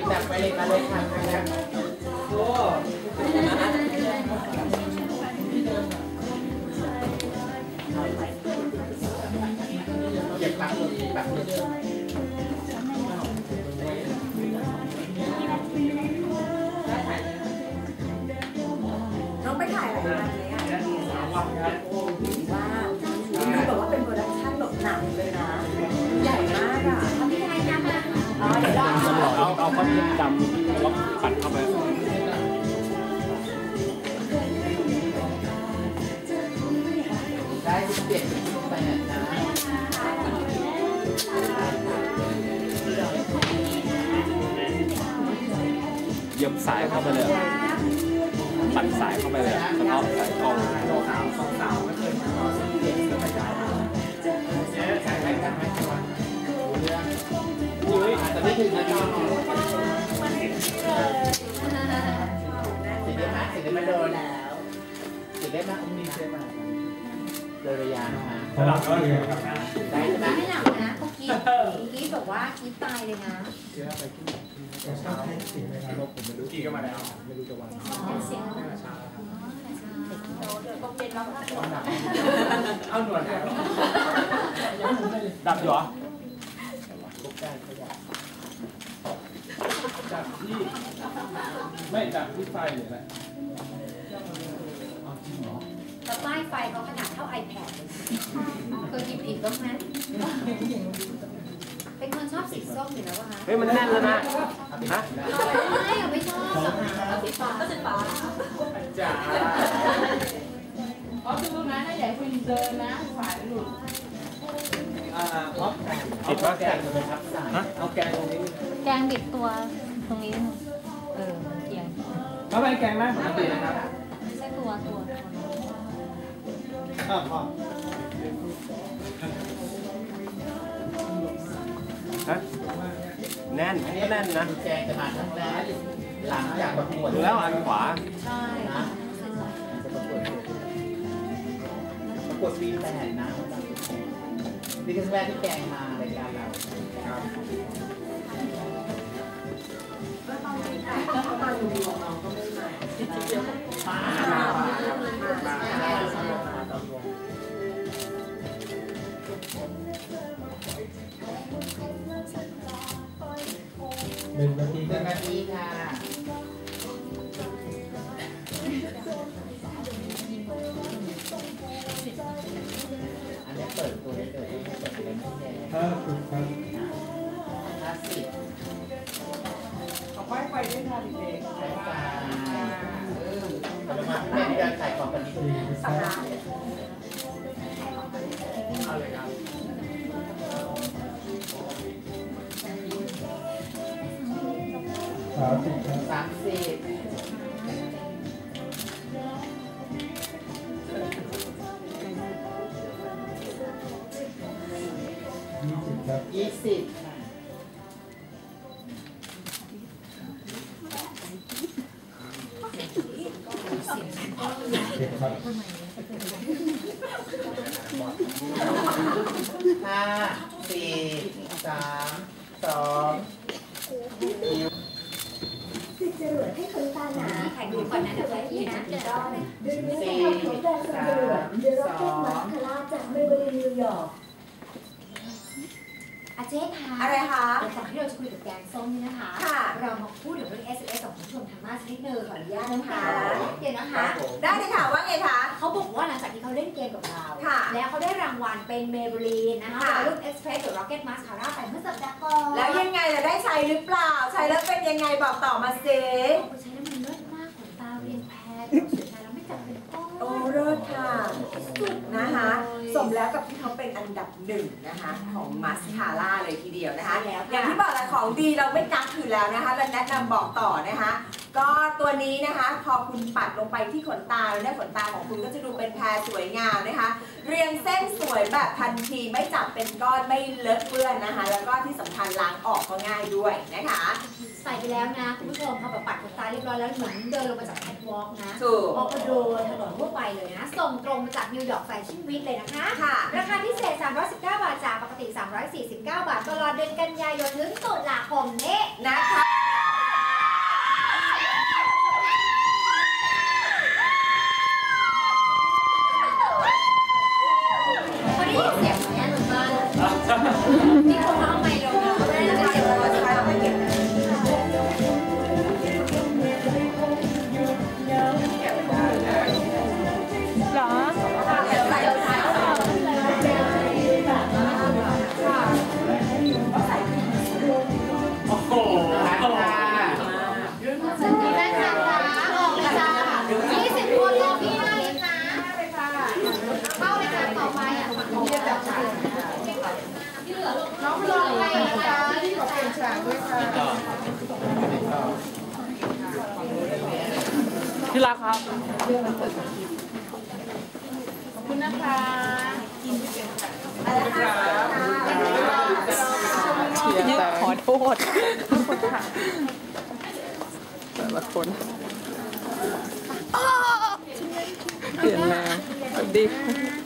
จับไปเลยมาเลยค่ะโอ้เก็บปักปักเยอะน้องไปถ่ายอะไรมาเนี่ยว่าดูแบบว่าเป็นโปรดักชั่นแบบหนักเลยนะใหญ่มากอ่ะทำยังไงนะมาเดี๋ยวเอาข้าวเหนียวดำแล้วผัดเข้าไปได้เปลี่ยนไปนะเยียบสายเข้าไปเลยปั่นสายเข้าไปเลยแล้วก็ใส่กล้องสาวไม่เคยมาเด็กก็ไปได้ใส่ไปกันไหมครับอุ้ยแต่ไม่ถึงนะจอสิได้ไหมสิได้มาโดนแล้วสิได้มาอุ้มมีเชื่อมาโดยระยะนะคะสลับก็เลยครับได้ไหมไม่หลับนะเมื่อกี้บอกว่าคิดตายเลยนะเชื่อไปที่เช้าสีอะไรครับผมไม่รู้กี่ก็มาแล้วไม่รู้จะวันเสียงเช้าครับเดี๋ยวต้องเย็นแล้วก็เอาหนวดดับอยู่เหรอจับที่ไม่จับที่ไฟเลยแหละแต่ป้ายไฟเขาขนาดเท่า iPad เลยเคยหยิบผิดบ้างไหมเป็นคนชอบสีส้มอยู่แล้วป่ะคะเฮ้ยมันแน่นแล้วนะฮะไม่ชอบสีฟ้าก็สีฟ้าจ้าอ๋อคือตรงนั้นถ้าใหญ่คุณเดินนะฝ่ายหลุดติดป่ะแกงเลยครับเอาแกงตรงนี้แกงบิดตัวตรงนี้เอียงเอาไปแกงไหมปกตินะครับไม่ใช่ตัวพ่อฮะแน่นอันนี้แน่นนะแกงจะมาทั้งแรกหลังจากประกวดแล้วอันขวาใช่นะจะประกวดปีแปดนะนี่คือครั้งแรกที่แกงมารายการเราก็ต้องมีแต่เขามาดูของเราก็ไม่ใหม่เดียวป้า 1 นาที 1 นาทีค่ะอันนี้เปิดตัวได้เลยเปิดตัวได้ไม่แน่50 เอาไปได้ค่ะเด็กใช้ไฟเรามาเป็นการขายของกันนิดนึงเอาเลยครับ20 ครับ 5 4 3 2 จะจรวดให้คนตาหนาแข่งดูก่อนนะเดี๋ยวไว้ที่นะเดี๋ยวโดยเนื้อหาของแบรนด์จรวดเดอะร็อกเก็ตมาสคาร่าจากเมเบลีนนิวยอร์กอาเจ๊คะอะไรคะหลังจากที่เราจะคุยกับแกงส้มนี่นะคะเรามาพูดถึงเรื่อง SMS ของคุณผู้ชมทางบ้านสักนิดนึงขออนุญาตนะคะเดี๋ยวนะคะได้เลยค่ะว่าไงคะเขาบอกว่าหลังจากที่เขาเล่นเกมกับเราแล้วเขาได้รางวัลเป็นเมเบลีนนะคะรุ่น Express หรือ Rocket Mascara ไปเมื่อสัปดาห์ก่อนแล้วยังไงจะได้ใช้หรือเปล่าใช้แล้วเป็นยังไงบอกต่อมาสิใช้แล้วมันเลิศมากขนตาเรียงแพรสวยงามแล้วไม่จับเป็นก้อนโอ้เลิศค่ะสุดนะคะสมแล้วกับที่เขาเป็นอันดับ1นะคะของมาสคาร่าเลยทีเดียวนะคะอย่างที่บอกแหละของดีเราไม่กักถือแล้วนะคะและแนะนำบอกต่อนะคะก็ตัวนี้นะคะพอคุณปัดลงไปที่ขนตาแล้วเนี่ยขนตาของคุณก็จะดูเป็นแพรสวยงามนะคะเรียงเส้นสวยแบบทันทีไม่จับเป็นก้อนไม่เลอะเปื้อนนะคะแล้วก็ที่สำคัญล้างออกก็ง่ายด้วยนะคะใส่ไปแล้วนะคุณผู้ชมพอแบบปัดขนตาเรียบร้อยแล้วเหมือนเดินลงมาจากแคทวอล์กนะพอกระโดดถนนทั่วไปเลยนะส่งตรงมาจากนิวยอร์กแฟชั่นวีคเลยนะคะราคาพิเศษ319 บาทจากปกติ349 บาทตลอดเดือนกันยายนถึงตุลาคมนี้นะคะโอ้โหค่ะสวัสดีแม่ค่ะออกเลยจ้า20 คนรอพี่หน้าลิฟต์นะเข้าเลยค่ะต่อไปอ่ะของพี่จับฉากที่เหลือน้องรอใครนะคะที่ขอเป็นฉากด้วยค่ะที่รักครับขอบคุณนะคะขอโทษแต่ละคนเปลี่ยนแนวสวัสดี